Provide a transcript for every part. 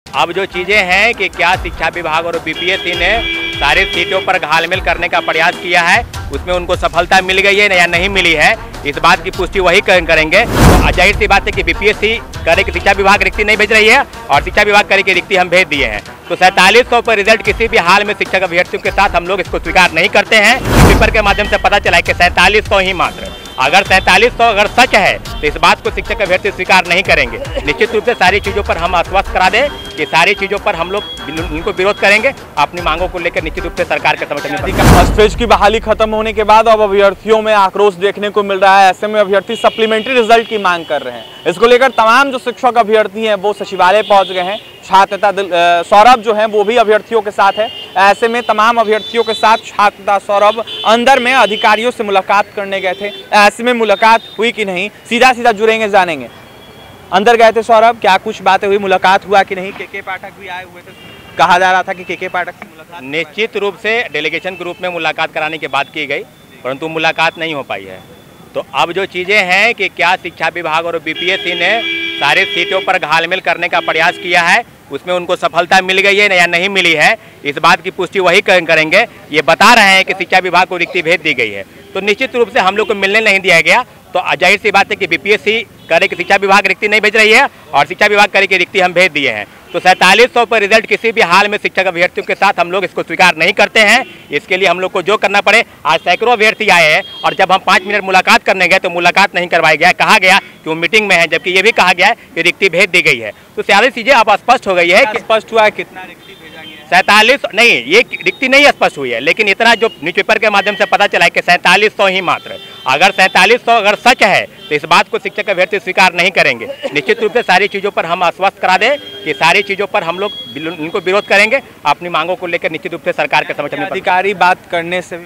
अब जो चीज़ें हैं कि क्या शिक्षा विभाग और बीपीएससी ने सारी सीटों पर घालमेल करने का प्रयास किया है, उसमें उनको सफलता मिल गई है या नहीं मिली है, इस बात की पुष्टि वही करेंगे। तो जाहिर सी बात है कि बीपीएससी करे कि शिक्षा विभाग रिक्ति नहीं भेज रही है और शिक्षा विभाग करे कि रिक्ति हम भेज दिए हैं। तो 4700 पर रिजल्ट किसी भी हाल में शिक्षक अभ्यर्थियों के साथ हम लोग इसको स्वीकार नहीं करते हैं। पेपर के माध्यम से पता चला है कि 4700 ही मात्र, अगर 4700 अगर सच है तो इस बात को शिक्षक अभ्यर्थी स्वीकार नहीं करेंगे। निश्चित रूप से सारी चीज़ों पर हम आश्वस्त करा दें कि सारी चीज़ों पर हम लोग इनको विरोध करेंगे। अपनी मांगों को लेकर निश्चित रूप से सरकार के समक्ष फर्स्ट फेज की बहाली खत्म होने के बाद अब अभ्यर्थियों में आक्रोश देखने को मिल रहा है। ऐसे में अभ्यर्थी सप्लीमेंट्री रिजल्ट की मांग कर रहे हैं। इसको लेकर तमाम जो शिक्षक अभ्यर्थी हैं वो सचिवालय पहुंच गए हैं। छात्र नेता सौरभ जो हैं वो भी अभ्यर्थियों के साथ है। ऐसे में तमाम अभ्यर्थियों के साथ छात्र नेता सौरभ अंदर में अधिकारियों से मुलाकात करने गए थे। ऐसे में मुलाकात हुई कि नहीं, सीधा जुड़ेंगे जानेंगे। अंदर गए थे सौरभ, क्या कुछ बातें हुई, मुलाकात हुआ कि नहीं? के पाठक भी आए हुए थे, कहा जा रहा था कि के पाठक से मुलाकात निश्चित रूप से डेलीगेशन के रूप में मुलाकात कराने की बात की गई, परंतु मुलाकात नहीं हो पाई है। तो अब जो चीज़ें हैं कि क्या शिक्षा विभाग और बीपीएससी ने सारी सीटों पर घालमेल करने का प्रयास किया है, उसमें उनको सफलता मिल गई है या नहीं मिली है, इस बात की पुष्टि वही करेंगे। ये बता रहे हैं कि शिक्षा विभाग को रिक्ति भेज दी गई है, तो निश्चित रूप से हम लोग को मिलने नहीं दिया गया। तो जाहिर सी बात है कि बीपीएससी करे कि शिक्षा विभाग रिक्ति नहीं भेज रही है और शिक्षा विभाग करे कि रिक्ति हम भेज दिए हैं। तो 4700 पर रिजल्ट किसी भी हाल में शिक्षक अभ्यर्थियों के साथ हम लोग इसको स्वीकार नहीं करते हैं। इसके लिए हम लोग को जो करना पड़े, आज सैकड़ों अभ्यर्थी आए हैं और जब हम 5 मिनट मुलाकात करने गए तो मुलाकात नहीं करवाई गया। कहा गया कि वो मीटिंग में है, जबकि ये भी कहा गया है कि रिक्ति भेज दी गई है। तो सारी चीज़ें अब स्पष्ट हो गई है कि स्पष्ट हुआ है कितना रिक्ति भेजा गया है। 47 नहीं, ये रिक्ति नहीं स्पष्ट हुई है, लेकिन इतना जो न्यूज़पेपर के माध्यम से पता चला है कि 4700 ही मात्र, अगर 4700 अगर सच है तो इस बात को शिक्षक अभ्यर्थी स्वीकार नहीं करेंगे। निश्चित रूप से सारी चीज़ों पर हम आश्वस्त करा दें कि सारी चीज़ों पर हम लोग इनको विरोध करेंगे। अपनी मांगों को लेकर निश्चित रूप से सरकार के समक्ष अधिकारी बात करने से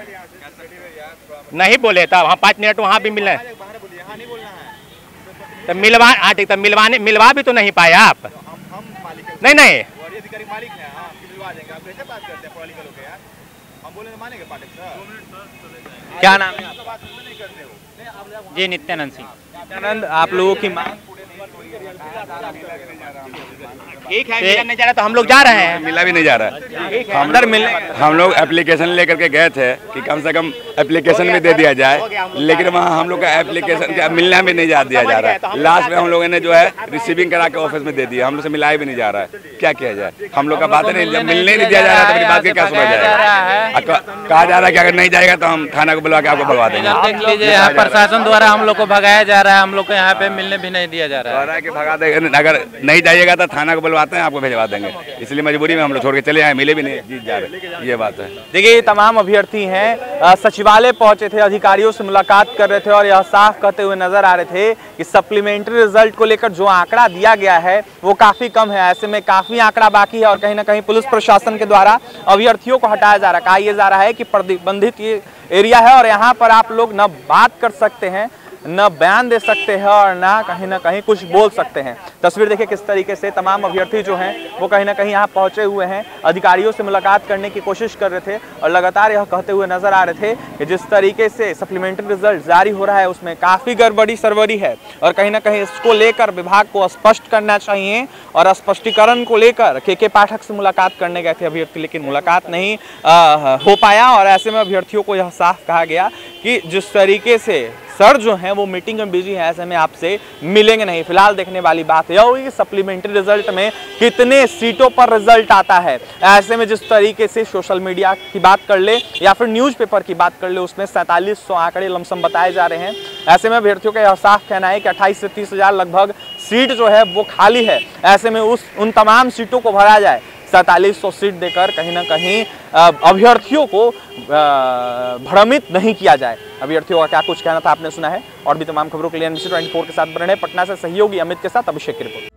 नहीं बोले था, वहाँ 5 मिनट वहाँ भी मिलना है तो मिलवा भी तो नहीं पाए आप। नहीं क्या नाम है? जी नित्यानंद सिंह। नित्यानंद, आप लोगों की मांग ठीक है, मिलने नहीं जा रहा तो हम लोग जा रहे हैं। मिला भी नहीं जा रहा है। अंदर मिलने हम लोग एप्लीकेशन लेकर के गए थे कि कम से कम एप्लीकेशन भी दे दिया जाए, लेकिन वहाँ हम लोग का एप्लीकेशन का मिलना भी नहीं दिया जा रहा है। लास्ट में हम लोगों ने जो है रिसीविंग करा के ऑफिस में दे दिया, हम लोग से मिलाया भी नहीं जा रहा है। क्या किया जाए? हम लोग का बात नहीं, मिलने नहीं दिया जा रहा है तो मेरी बात की क्या सुना जाएगा? कहा जा रहा है कि अगर नहीं जाएगा तो हम थाना को बुला के आपको भगवा देंगे। देख लीजिए, यहाँ प्रशासन द्वारा हम लोग को भगाया जा रहा है, हम लोग को यहाँ पे मिलने भी नहीं दिया जा रहा है। भगा देंगे, अगर नहीं जाइएगा तो थाना को बुलवाते हैं, आपको भेजवा देंगे। इसलिए मजबूरी में हम लोग छोड़ के चले आए, मिले भी नहीं, जीत जा रहे, ये बात है। देखिए, ये तमाम अभ्यर्थी हैं, सचिवालय पहुंचे थे, अधिकारियों से मुलाकात कर रहे थे और यह साफ कहते हुए नजर आ रहे थे कि सप्लीमेंट्री रिजल्ट को लेकर जो आंकड़ा दिया गया है वो काफी कम है। ऐसे में काफी आंकड़ा बाकी है और कहीं ना कहीं पुलिस प्रशासन के द्वारा अभ्यर्थियों को हटाया जा रहा है। कहा यह जा रहा है कि प्रतिबंधित ये एरिया है और यहाँ पर आप लोग न बात कर सकते हैं, न बयान दे सकते हैं और ना कहीं कुछ बोल सकते हैं। तस्वीर देखिए किस तरीके से तमाम अभ्यर्थी जो हैं वो कहीं ना कहीं यहाँ पहुँचे हुए हैं, अधिकारियों से मुलाकात करने की कोशिश कर रहे थे और लगातार यह कहते हुए नजर आ रहे थे कि जिस तरीके से सप्लीमेंट्री रिजल्ट जारी हो रहा है उसमें काफ़ी गड़बड़ी सरबड़ी है और कहीं ना कहीं इसको लेकर विभाग को स्पष्ट करना चाहिए। और स्पष्टीकरण को लेकर के पाठक से मुलाकात करने गए थे अभ्यर्थी, लेकिन मुलाकात नहीं हो पाया और ऐसे में अभ्यर्थियों को यह साफ कहा गया कि जिस तरीके से सर जो हैं वो मीटिंग में बिजी हैं, ऐसे में आपसे मिलेंगे नहीं। फिलहाल देखने वाली बात यह होगी कि सप्लीमेंट्री रिजल्ट में कितने सीटों पर रिजल्ट आता है। ऐसे में जिस तरीके से सोशल मीडिया की बात कर ले या फिर न्यूज़पेपर की बात कर ले, उसमें 4700 आंकड़े लमसम बताए जा ररे हैं। ऐसे में अभ्यर्थियों का यह साफ कहना है कि 28 से 30 हज़ार लगभग सीट जो है वो खाली है। ऐसे में उन तमाम सीटों को भरा जाए, 4700 सीट देकर कहीं ना कहीं अभ्यर्थियों को भ्रमित नहीं किया जाए। अभ्यर्थियों का क्या कुछ कहना था आपने सुना है। और भी तमाम खबरों के लिए NBC 24 के साथ बने पटना से सहयोगी अमित के साथ अभिषेक की रिपोर्ट।